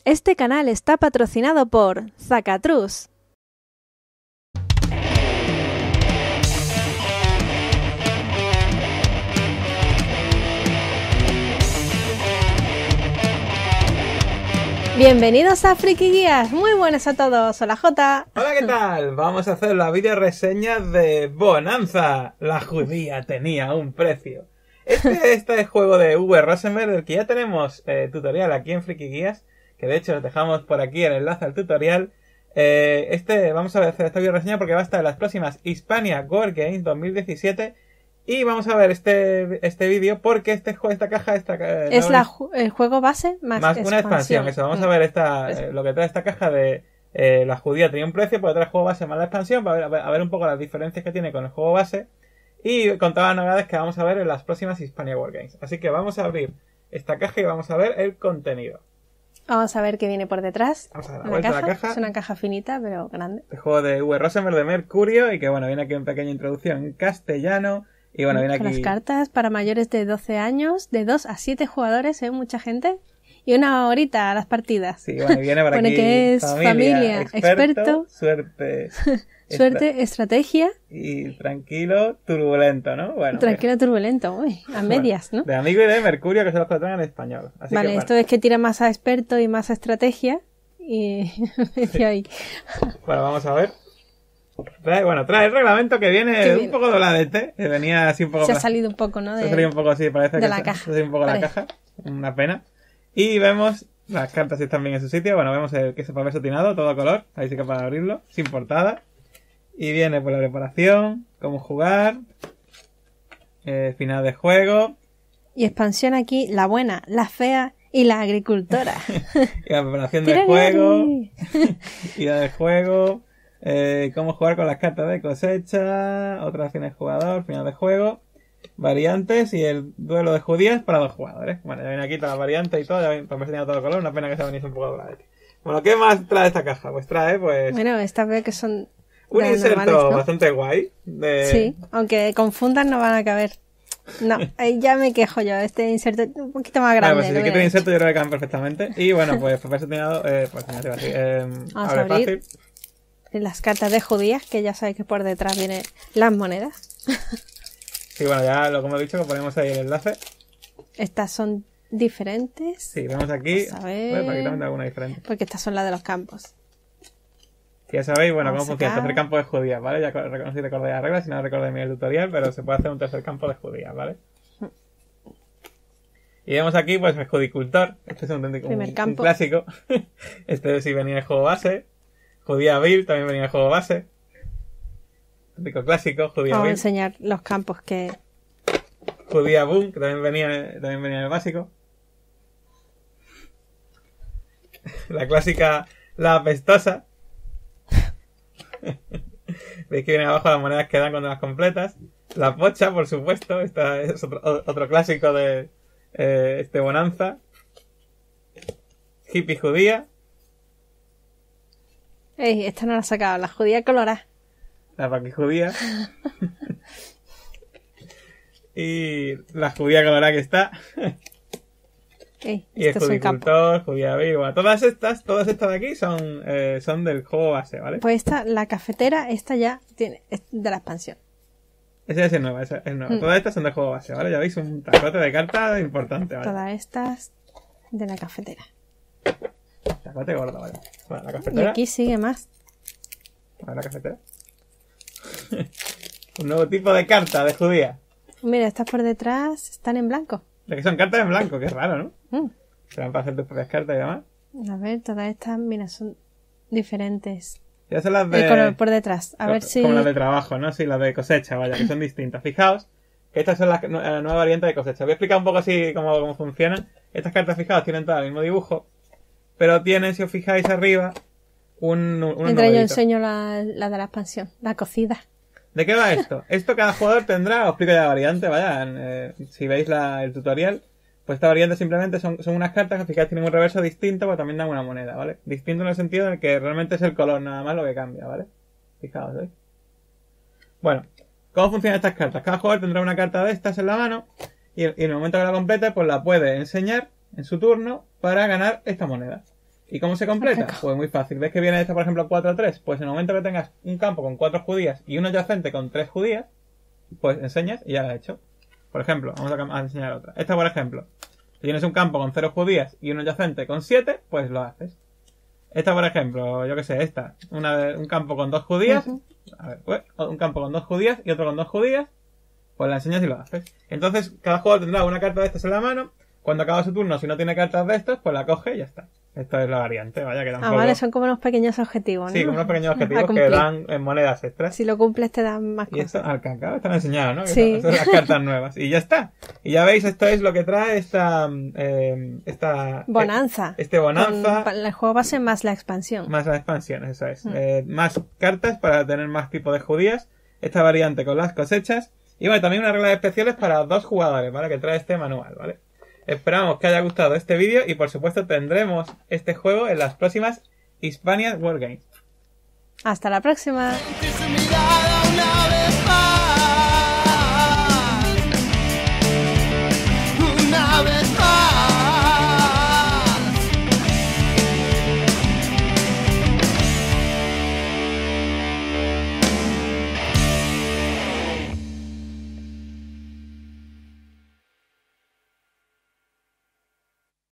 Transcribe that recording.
Este canal está patrocinado por Zacatrus. Bienvenidos a Friki Guías, muy buenas a todos, hola Jota. Hola, ¿qué tal? Vamos a hacer la video reseña de Bonanza. La judía tenía un precio. Este es el juego de Uwe Rosenberg, del que ya tenemos tutorial aquí en Friki Guías, que de hecho os dejamos por aquí el enlace al tutorial. Vamos a hacer esta video reseña porque va a estar en las próximas Hispania World Games 2017. Y vamos a ver este vídeo porque esta caja es el juego base más una expansión. Eso, vamos a ver lo que trae esta caja de la judía tenía un precio, porque trae el juego base más la expansión, para ver un poco las diferencias que tiene con el juego base y con todas las novedades que vamos a ver en las próximas Hispania World Games. Así que vamos a abrir esta caja y vamos a ver el contenido. Vamos a ver qué viene por detrás. Vamos a dar la vuelta a la caja. Es una caja finita pero grande. El juego de Uwe Rosenberg de Mercurio y que bueno, viene aquí una pequeña introducción en castellano. Y bueno, viene aquí las cartas para mayores de 12 años, de 2 a 7 jugadores, mucha gente. Y una horita a las partidas. Sí, bueno, viene por pone aquí que es familia, experto, suerte, estrategia. Y tranquilo, turbulento, ¿no? Bueno, tranquilo, turbulento, a medias, ¿no? De amigo y de Mercurio, que son los que lo traen en español. Así vale, que, bueno. Esto es que tira más a experto y más a estrategia. Y medio ahí. Bueno, vamos a ver. Trae el reglamento que viene un poco dobladete, que venía así un poco... Se ha salido un poco, ¿no? Se ha salido un poco así, parece de que la caja. Se ha salido un poco la caja, una pena. Y vemos las cartas si están bien en su sitio. Bueno, vemos que es papel satinado, todo a color, ahí sí que para abrirlo, sin portada. Y viene por la preparación, cómo jugar, final de juego. Y expansión aquí, la buena, la fea y la agricultora. Y la preparación del juego, ida del juego... cómo jugar con las cartas de cosecha, otras acciones de jugador, final de juego, variantes y el duelo de judías para 2 jugadores. Bueno, ya viene aquí todas las variantes y todo, ya viene todo el color, una pena que se venís un poco dobladete. Bueno, ¿qué más trae esta caja? Pues trae, Bueno, esta vez que son... un inserto normales, ¿no? bastante guay. Sí, aunque confundan no van a caber. No, ahí ya me quejo yo, este inserto un poquito más grande. Pues si quieres inserto yo creo que caben perfectamente. Y bueno, pues papel satinado, pues ya te iba a decir, vamos a abrir. Fácil. Las cartas de judías, que ya sabéis que por detrás vienen las monedas. Sí, bueno, ya como hemos dicho, ponemos ahí el enlace. Estas son diferentes. Sí, vemos aquí. Vamos a ver. Bueno, aquí también hay alguna diferente. Porque estas son las de los campos. Que ya sabéis, bueno, cómo funciona el tercer campo de judías, ¿vale? Ya no sé si recordé las reglas, si no recordé bien el tutorial, pero se puede hacer un tercer campo de judías, ¿vale? Y vemos aquí, pues, el judicultor. Este es un clásico. Este sí venía en el juego base. Judía Bill también venía en el juego base. Típico clásico, Judía Vamos Bill. A enseñar los campos que... Judía Boom, que también venía en el básico. La clásica, la apestosa. Veis que viene abajo las monedas que dan cuando las completas. La pocha, por supuesto. Esta es otro clásico de Bonanza. Hippie judía. Esta no la he sacado, la judía colorada. La paqui judía. Y la judía colorada que está. Y el judicultor, judía viva. Todas estas de aquí son del juego base, ¿vale? Pues la cafetera, esta ya es de la expansión. Esa es nueva, Todas estas son del juego base, ¿vale? Ya veis un tacote de cartas importante, ¿vale? Todas estas de la cafetera. Tacote gordo, ¿vale? Bueno, la cafetera. Y aquí sigue más. A ver la cafetera. Un nuevo tipo de carta de judía. Mira, estas por detrás están en blanco. De que son cartas en blanco, qué raro, ¿no? Serán para hacer tus propias cartas y demás. A ver, todas estas, mira, son diferentes. Ya son las de... El color por detrás, a ver si... Como las de trabajo, ¿no? Sí, las de cosecha, vaya, que son distintas. Fijaos que estas son la nueva variante de cosecha. Voy a explicar un poco así cómo funcionan. Estas cartas, fijaos, tienen todo el mismo dibujo, pero tienen, si os fijáis arriba, Mientras yo enseño la de la expansión, la cocida. ¿De qué va esto? Esto cada jugador tendrá, os explico ya la variante, vaya, si veis el tutorial, pues esta variante simplemente son unas cartas que fijáis tienen un reverso distinto, pero también dan una moneda, ¿vale? Distinto en el sentido de que realmente es el color nada más lo que cambia, ¿vale? Fijaos, ¿veis? Bueno, ¿cómo funcionan estas cartas? Cada jugador tendrá una carta de estas en la mano y en el momento que la complete, pues la puede enseñar en su turno para ganar esta moneda. ¿Y cómo se completa? Pues muy fácil. ¿Ves que viene esta, por ejemplo, 4-3? Pues en el momento que tengas un campo con 4 judías y un adyacente con 3 judías, pues enseñas y ya lo has hecho. Por ejemplo, vamos a enseñar otra. Esta, por ejemplo, si tienes un campo con 0 judías y un adyacente con 7, pues lo haces. Esta, por ejemplo, yo que sé, esta. Un campo con 2 judías. A ver, pues, un campo con 2 judías y otro con 2 judías. Pues la enseñas y lo haces. Entonces, cada jugador tendrá una carta de estas en la mano. Cuando acaba su turno, si no tiene cartas de estos, pues la coge y ya está. Esto es la variante, vaya que tampoco... vale, son como unos pequeños objetivos, ¿no? Sí, como unos pequeños objetivos que dan monedas extras. Si lo cumples te dan más y cosas. Y esto, al cacao, están enseñados, ¿no? Sí. Estas son las cartas nuevas. Y ya está. Y ya veis, esto es lo que trae esta Bonanza. Este Bonanza. El juego base más la expansión. Más la expansión, eso es. Más cartas para tener más tipo de judías. Esta variante con las cosechas. Y bueno, también unas reglas especiales para 2 jugadores, ¿vale? Que trae este manual, ¿vale? Esperamos que haya gustado este vídeo y por supuesto tendremos este juego en las próximas Hispania Wargames. Hasta la próxima.